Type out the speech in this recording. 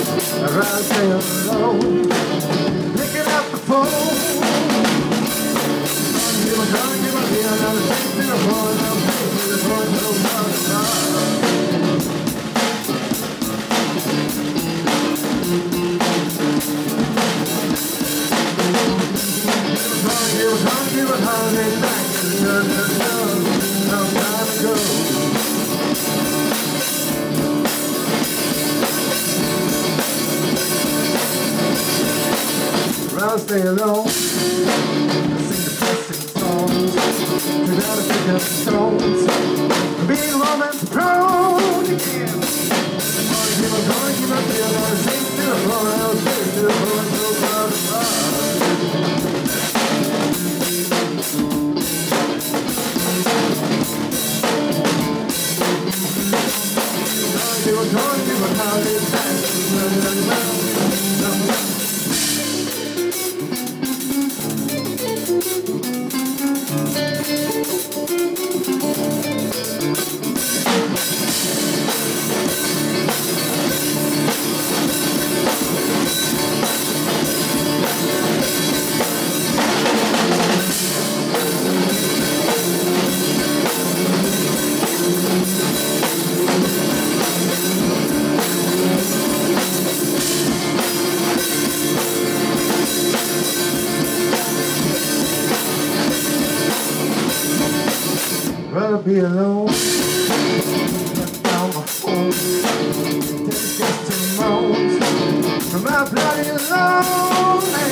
I'd rather stay alone. Picking up the phone. Gonna give a deal, now the same thing I'm going, I'm paying for the phone, so give a holiday back to the church of love, some time ago. Rather stay alone, I sing depressing songs, too down to pick up the stones, being romance prone again. Gonna give a deal, now the same thing I'm going, I was ready to the phone, so proud of rather be alone, left down my phone, disgusting moans from my bloody lonely.